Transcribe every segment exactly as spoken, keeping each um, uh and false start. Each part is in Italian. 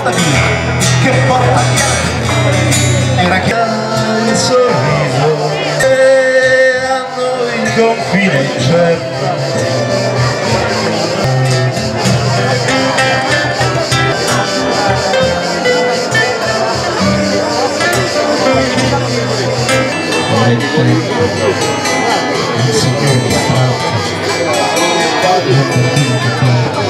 porta via, che porta via. Era che il sorriso e a noi il confine incerto. Il Signore la tratta, non per dire che parla.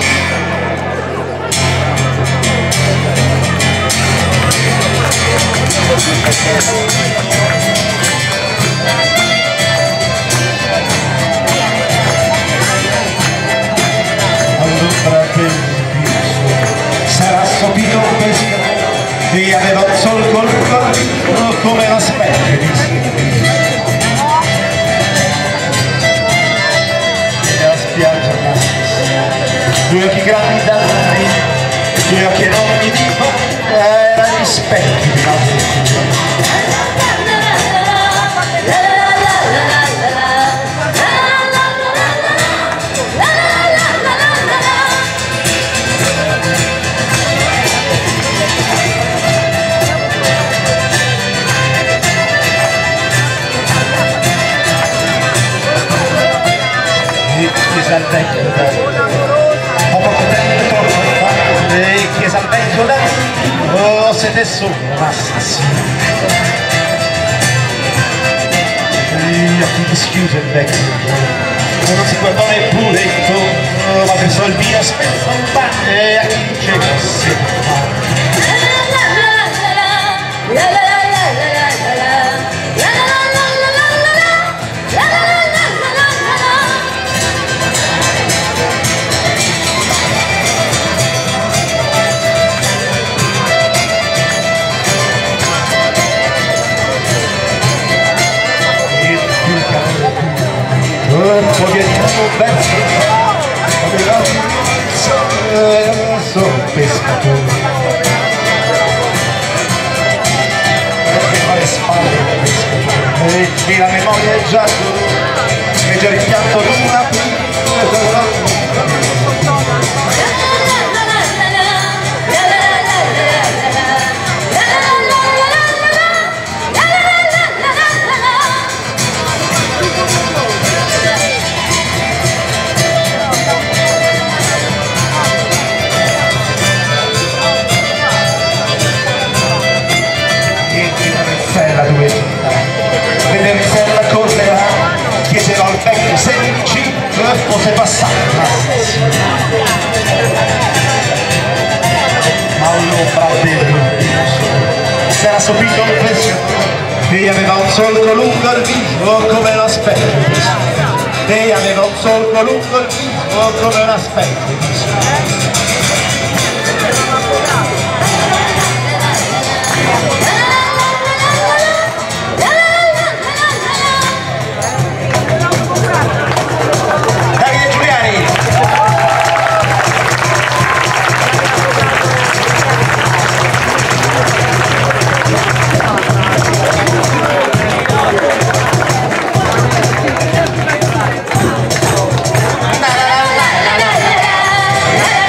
All'ombra del viso sarà sopito un pescatore e aveva un solco lungo come la specie di sera. Due occhi grandi da mare, due occhi enormi di fuoco, erano gli specchi di notte. Chiesa al vecchio da ho poco tempo torno fa e chiesa al vecchio da oh siete solo un assassino. Gli occhi dischiusi il vecchio non si guardò neppure intorno, ma pensò il vino spezza un bagno e a chi dice che si un pochettino verso aveva visto un pescatore perché fa le spalle del pescatore e la memoria è già e già il piatto di una piccola. Vedersela correrà, chiesero al vecchio se vicino fosse passato ma all'ombra del viso s'era sopito un pescatore e aveva un solco lungo al viso come una specie e aveva un solco lungo al viso come una specie. La la la la la la la.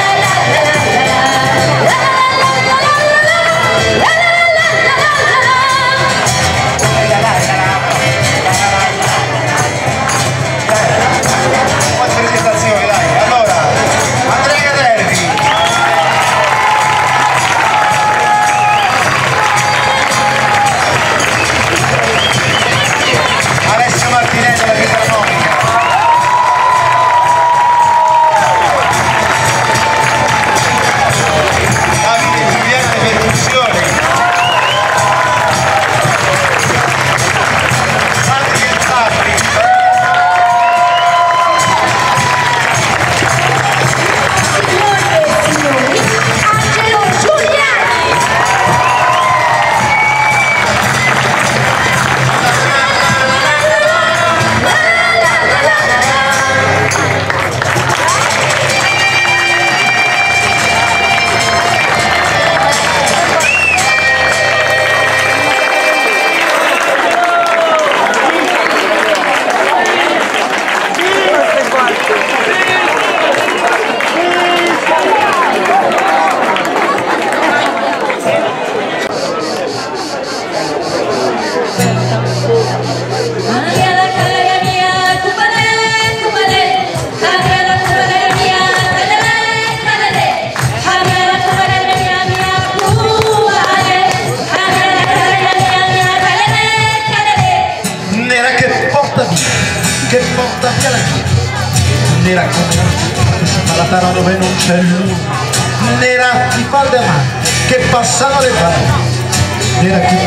nera come la tana dove non c'è luna, nera di falde a mano che passano le palle, nera che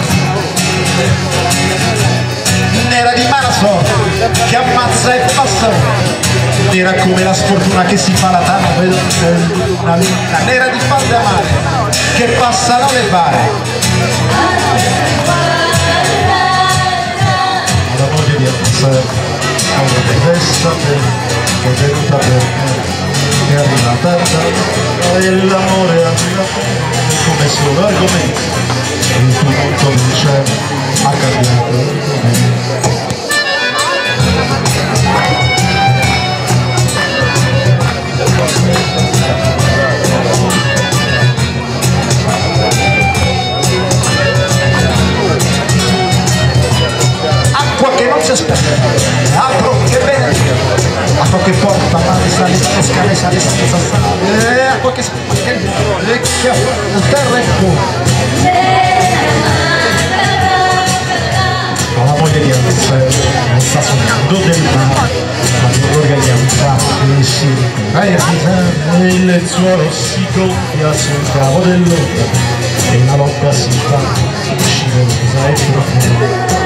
nera di mala sorte che ammazza e passa, nera come la sfortuna che si fa la tana dove non c'è luna, nera di falde a mano che passano le palle. La voglia di ammazzare, ora deve sapere che è venuta per me, è arrivata da e l'amore è arrivato come solo argomento, il tuo mondo non c'è, ha cambiato l'argomento. Altro che bene, acqua che porta male sale, scale sale senza sale, acqua che spacca il terra è pura. Ma la moglie di Alessandro non sta sognando del mare, ma di organizzare e si ripete, il lenzuolo si gonfia sul cavo dell'ombra e la lotta si fa scivolosa e profonda.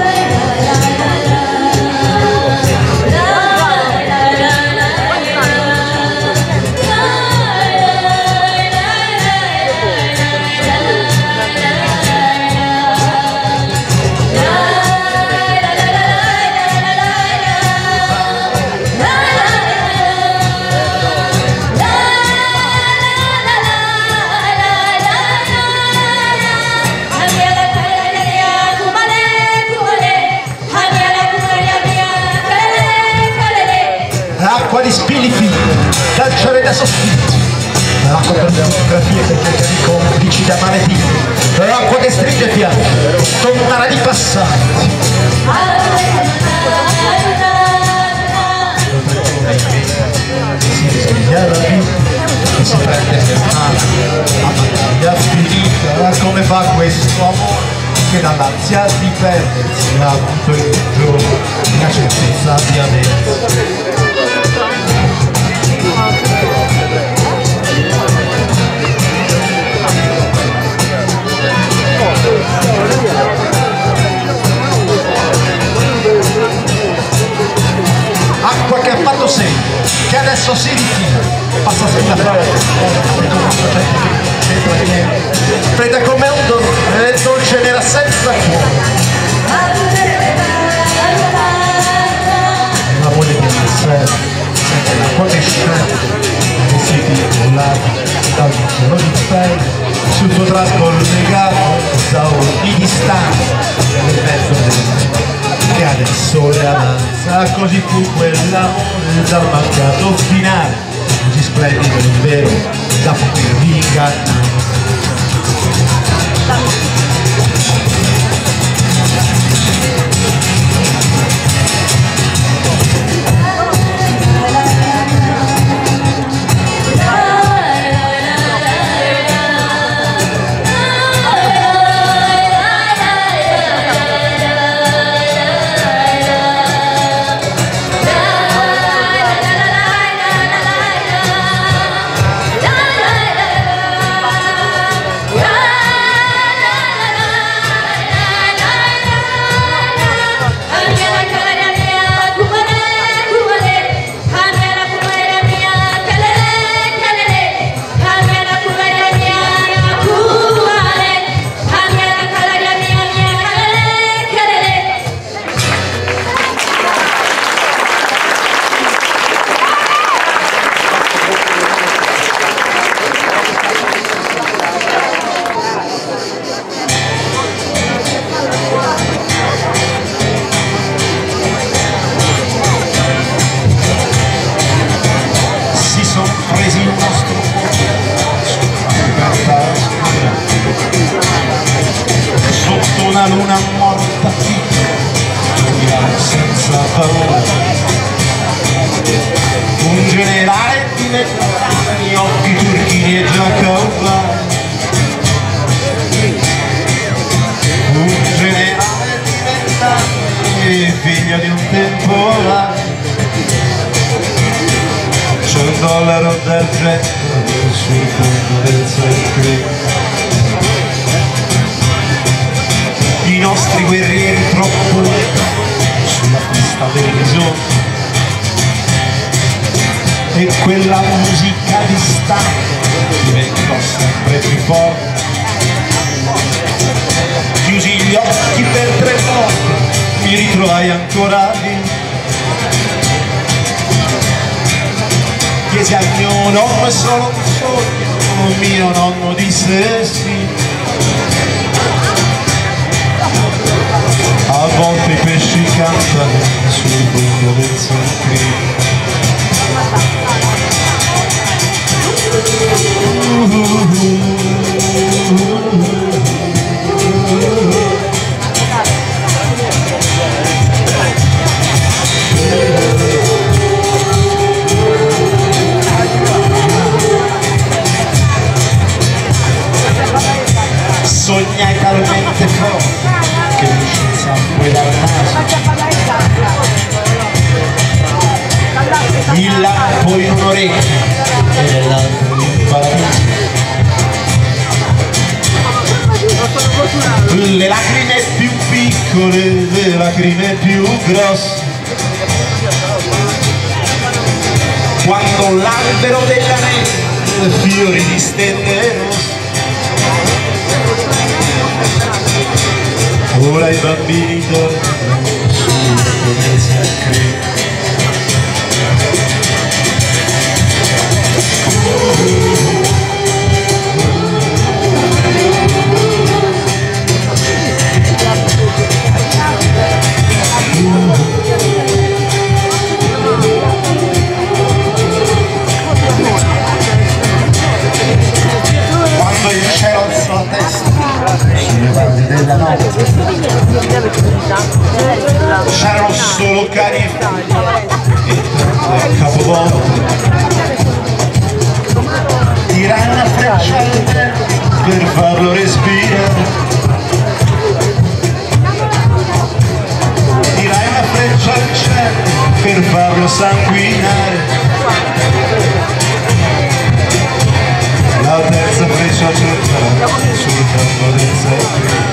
Acqua di spilli fini, calciare da sospiri, l'acqua per le fotografie che cerca di complici da maledire, l'acqua che stringe fianchi, tombara di passanti. Si risveglia la vita, si prende per mano, la battaglia finita, come fa questo amore che dall'ansia di perdersi ha avuto il giorno, la certezza di aversi. Acqua che ha fatto segno, che adesso si ritira, passa sulla fronte, fredda come un dolore, e dolce nera senza cuore. La voglia di essere, sente l'acqua che scende, e si titolati dal cielo di pelle, sul suo trascorso legato da ogni distanza, nel mezzo del che adesso le avanza, così fu quell'amore dal mancato finale, così splendido e vero da potervi ingannare. Una luna morta senza paura, un generale di vent'anni, occhi turchini e giacca, un generale di vent'anni, figlio di un temporale, d'argento sul fondo del secreto. I nostri guerrieri troppo sulla pista dell'orizzonte, e quella musica distante diventò sempre più forte. Chiusi gli occhi per tre volte, mi ritrovai ancora lì. Chiesi al mio nonno e solo un sogno, mio nonno disse sì. A volte i pesci cantano sul fondo del secreto. Sognai talmente forte che mi uscì il sangue dal naso, il lampo in un orecchio e nell'altro in paradiso. Le lacrime più piccole, le lacrime più grosse, quando l'albero della neve fiori di stelle rosse. Ora i bambini dormono sul fondo del secreto. Quando il cielo alzò la testa sulle valli della notte, c'erano solo cani e figli e capovolti. Tirai una freccia al vento per farlo respirare, tirai una freccia al cielo per farlo sanguinare. La terza freccia cercata sul fondo del secreto.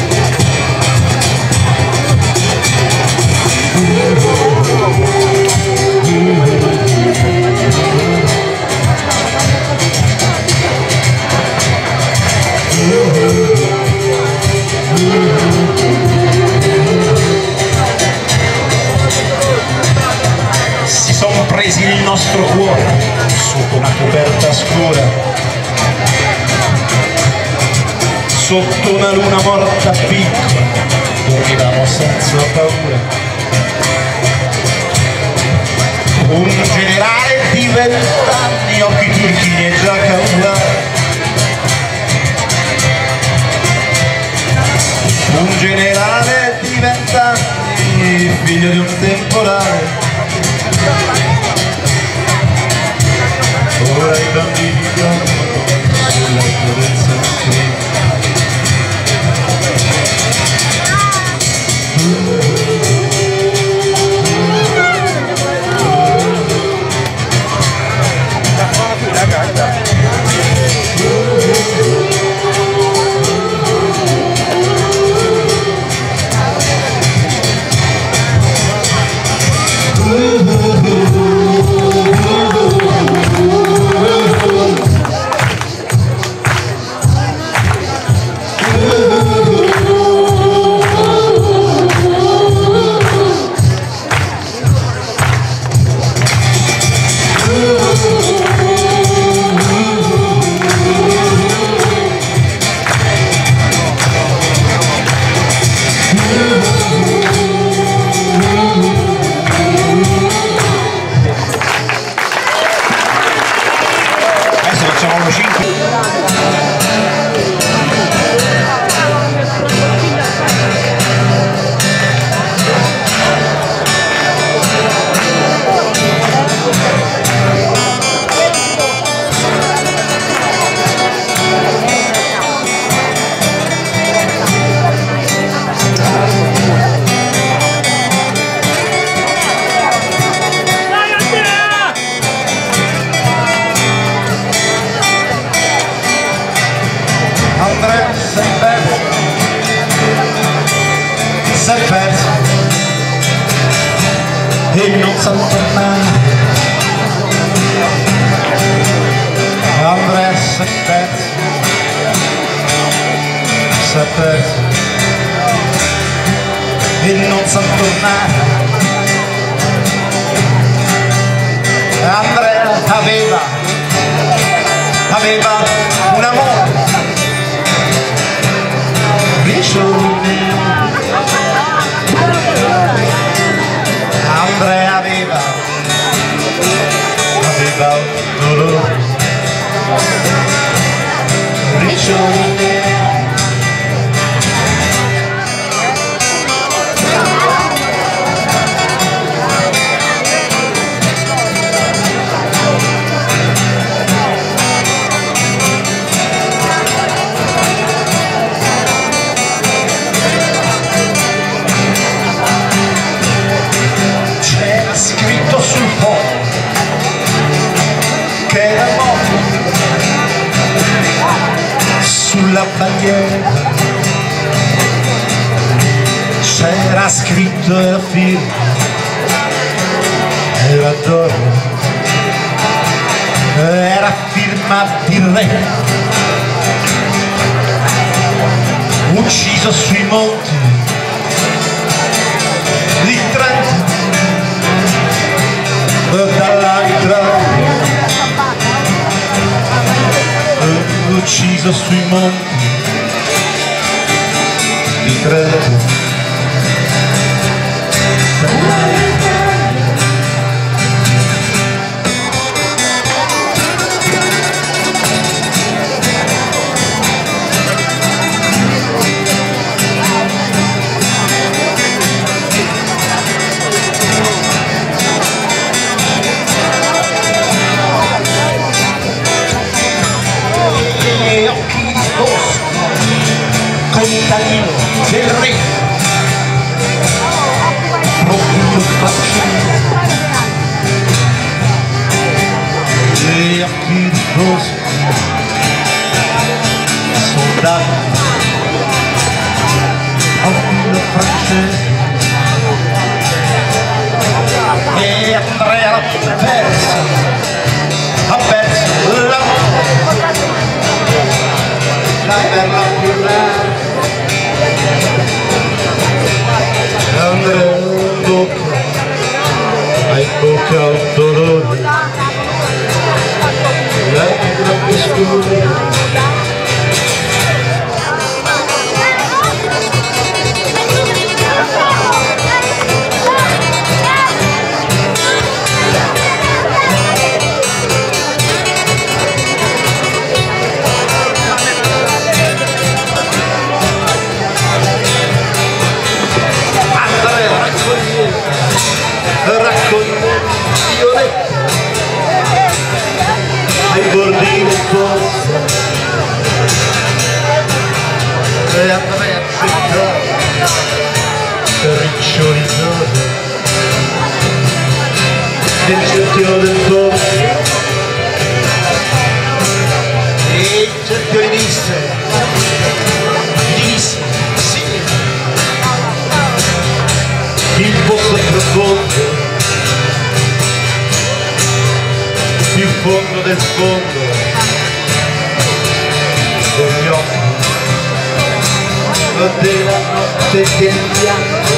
Si sono presi il nostro cuore sotto una coperta scura, sotto una luna morta piccola, dormivamo senza paura. Un generale di vent'anni, occhi turchini e giacca uguale. Un generale di vent'anni, figlio di un temporale. Ora i bambini dormono sul letto del secreto. si è perso e non sa tornare. Andrea si è perso, si è perso e non sa tornare. Andrea aveva, aveva un amore ricciolone. Andrea aveva, aveva un dolore ricciolone. Sulla bandiera c'era scritto la firma, era d'oro, era firma di re, ucciso sui monti di Trento dall'Aitra. Ucciso sui monti di Trento. Contadino del re, profumo facendo e occhi di bosco, soldato a filo francese. E Andrea l'ha perso, ha perso l'amore, la perla pura. Andrea in bocca, ha in bocca un dolore, labbra più scure. Raccoglie violette ai bordi del pozzo e Andrea cercava ricciolizzate nel cerchio del pozzo e il cerchio gli disse, gli disse sì, il pozzo è profondo, più fondo del fondo degli occhi della notte del bianco.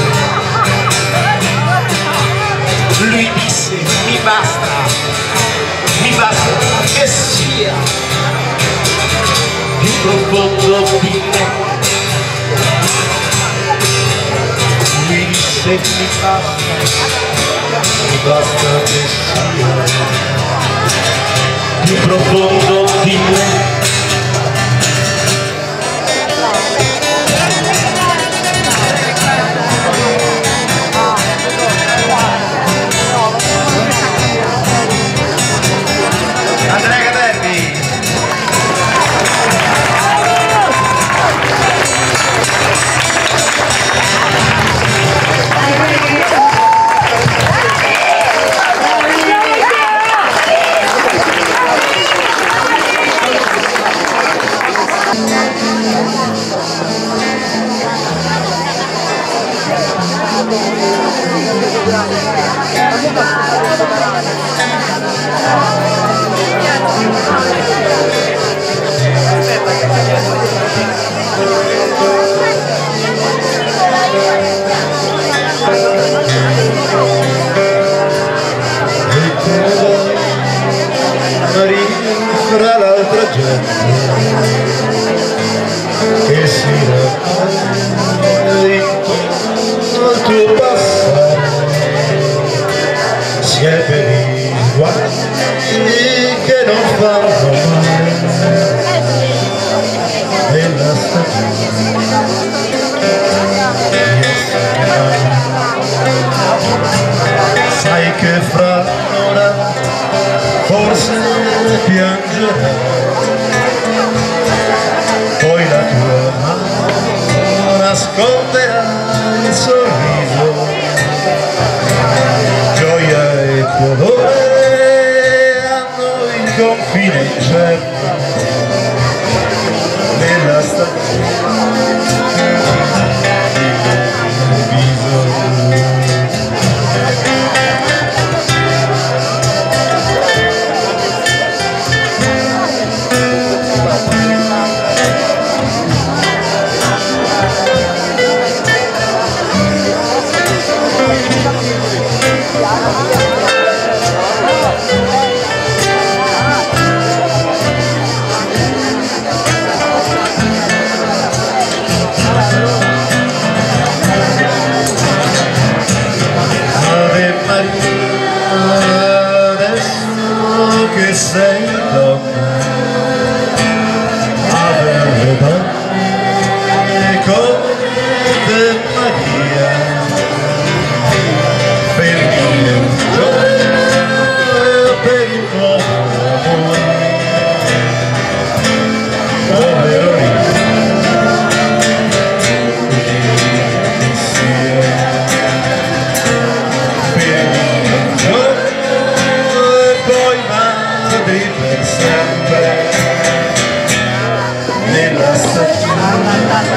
Lui disse mi basta, mi basta che sia più profondo di me. Lui disse mi basta, mi basta che sia più profondo di me. Andrea Caterni. Fra l'altra gente che si raccoglie di tutto il tuo passato, si è per i guai che non fanno male nella stagione. Sai che fra un'ora forse piangerà, poi la tua mano nasconderà il sorriso, gioia e dolore hanno il confine incerto nella stagione del viso. Ave Maria, adesso che sei donna, Ave donne come te Maria, fermi un giorno per il nuovo amore, povero per sempre nella stagione.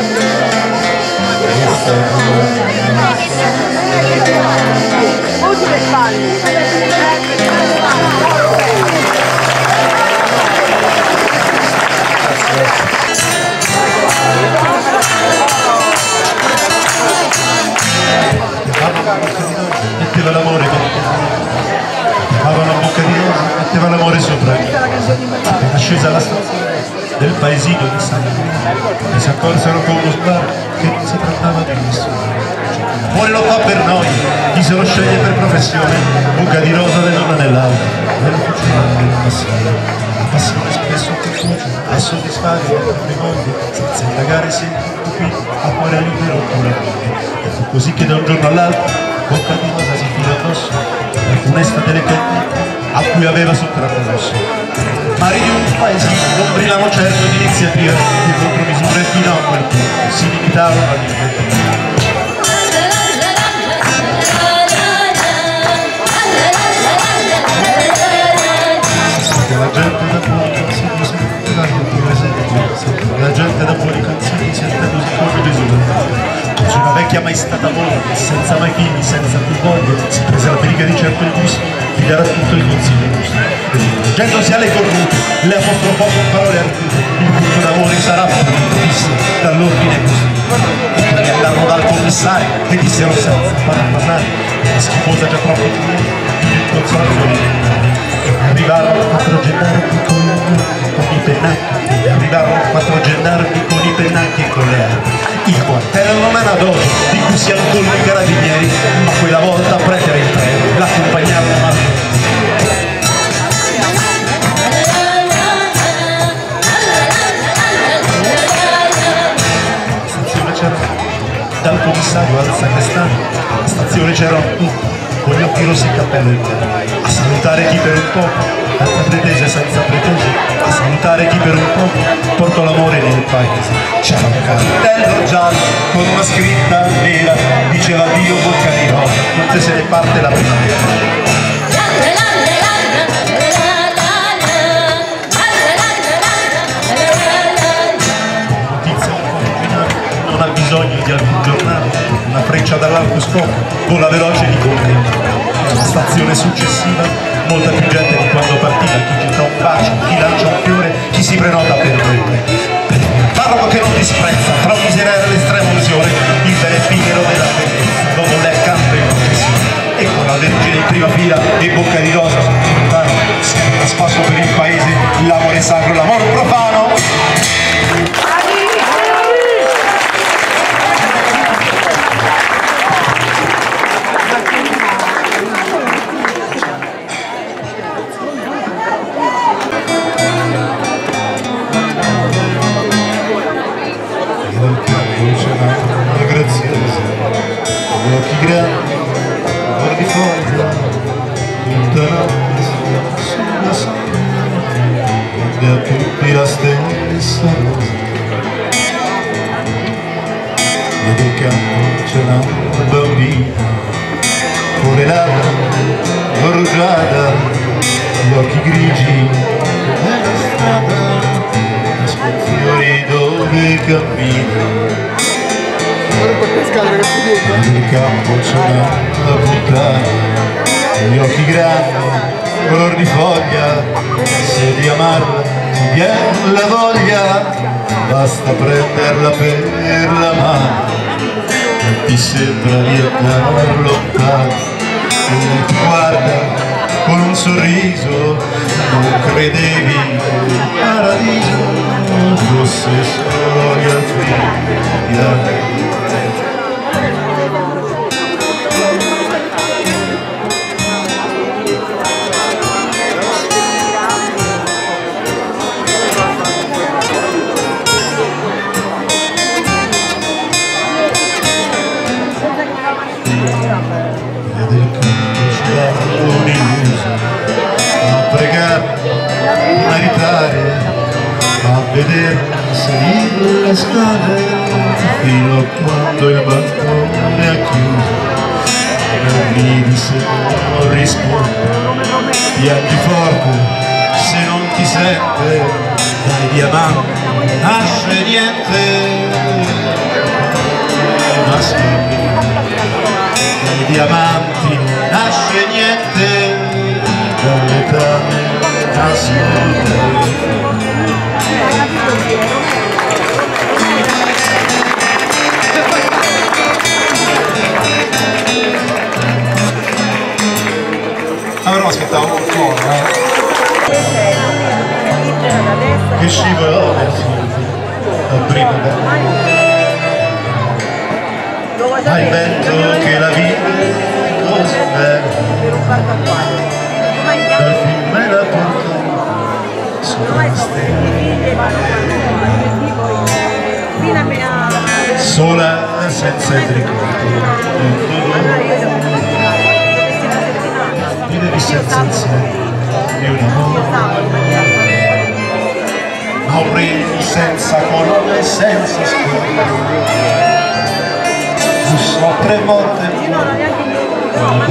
Usi le spalle. Metteva l'amore, aveva una bocca di rosa, metteva l'amore sopra. Appena scesa alla stazione del paesino di San Marino, e si accorsero con uno sguardo che non si trattava di nessuno. Fuori lo fa per noi, chi se lo sceglie per professione, bocca di rosa dell'una nell'altra, nella cucina del passione. La passione spesso conduce a soddisfare le proprie mogli, senza indagare se qui a cuore libero oppure e fu così che da un giorno all'altro bocca di rosa si fila addosso la funesta delle candide a cui aveva sottratto l'osso. Mari di un paesino non brillano certo di iniziativa, di contromisure fino a quel punto si limitavano a dire la gente da buoni consigli sente la gente da buoni consigli sente così come Gesù. C'è una vecchia mai stata moglie, senza mai figli, senza più voglia, si prese la perica di certo il gusto, figliare tutto il consiglio giusto. Rivolgendosi alle corrute, le mostrò poco parole argute, il punto d'amore sarà punto, disse, dall'ordine così. E andarono dal commissario e dissero senza far parlare, la schifosa già troppo il consolazione. Arrivarono quattro gendarmi con i pennacchi, arrivarono quattro gendarmi con i pennacchi e con le armi. Il quartiere non era dote, di cui si alcolli i carabinieri, ma quella volta prendere il treno, l'accompagnarono a dal commissario al sacrestano, alla stazione c'erano tutti, con gli occhi rossi e il cappello in mano, a salutare chi per un poco, senza pretese, senza pretese, a salutare chi per un poco, portò l'amore nel paese. C'era un cartello giallo con una scritta nera, diceva Dio bocca di rosa, non te se ne parte la primavera. Non ha bisogno sogni di alcun giornale, una freccia dall'alto scopo, vola veloce di contempo. La stazione successiva, molta più gente di quando partiva, chi getta un bacio, chi lancia un fiore, chi si prenota per bere. Parroco che non disprezza, tra un miserere l'estrema unzione, il bel effimero della bellezza, l'uomo lei canta in processione. E con la Vergine in prima fila e bocca di rosa, a spasso per il paese, l'amore sacro, l'amore profano. Gli occhi grandi, cuore di foglia, tutta notte sulla schiena, e a tutti la stessa rosa. E del campo c'è una bambina, cuore labbra, rugiada, gli occhi grigi, nella strada, nascondi fiori dove cammina. Nel campo c'è una puttana, gli occhi grandi, color di foglia, se di amarla ti viene la voglia, basta prenderla per la mano e ti sembra di andare lontano. E ti guarda con un sorriso, non credevi che il paradiso fosse solo gli altri. E del campo c'è un'illusa, a pregare, a meritare, a vedere salire le scale, fino a quando il balcone ha chiuso. Non ridi se non risponde, piangi forte se non ti sente, dai diamanti nasce niente. Nascondi dai diamanti nasce niente, dalle tane nascondi. Avrò aspettato un po', eh? Che scivolò a prima da al vento che la vive così bella, dal fiume la porta sulle stelle, sola senza il ricordo, vivevi senza il seno di un amore, morì senza colore e senza scuola. Bussò tre volte da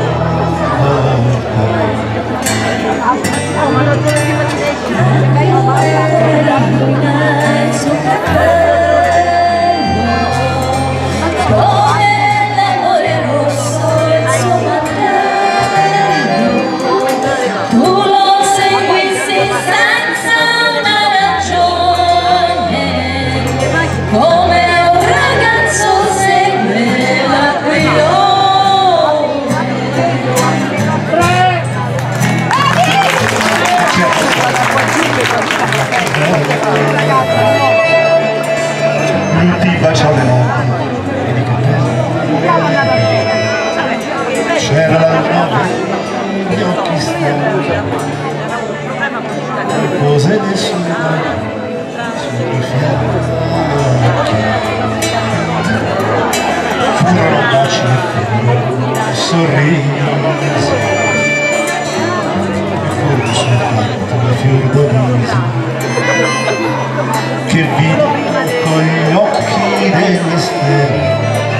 come l'amore rosso il suo mantello, tu lo seguissi senza una ragione, come un ragazzo segue l'aquilone. Lui ti bacia le mani e di capelli, c'era la luna, gli occhi stellati, le cose nessuna sui fianchi. Furono baci e sorrisi, e furono sul petto la fior d'oriso che vidi con gli occhi delle stelle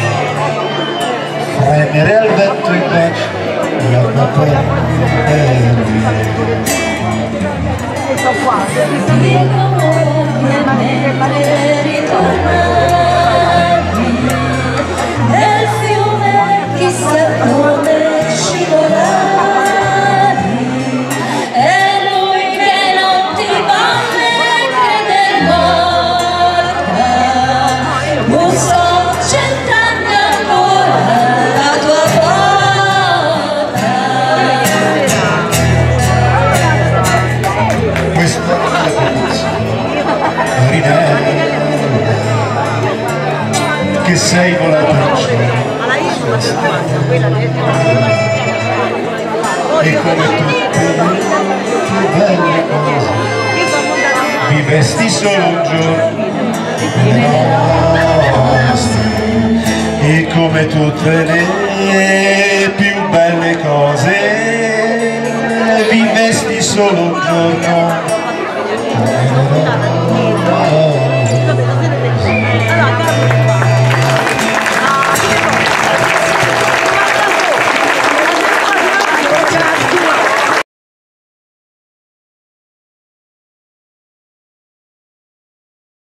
fremere al vento invece la papera. Io come ritornare che sei volata in cielo. E come tutte le belle cose vivesti solo un giorno nostri. E come tutte le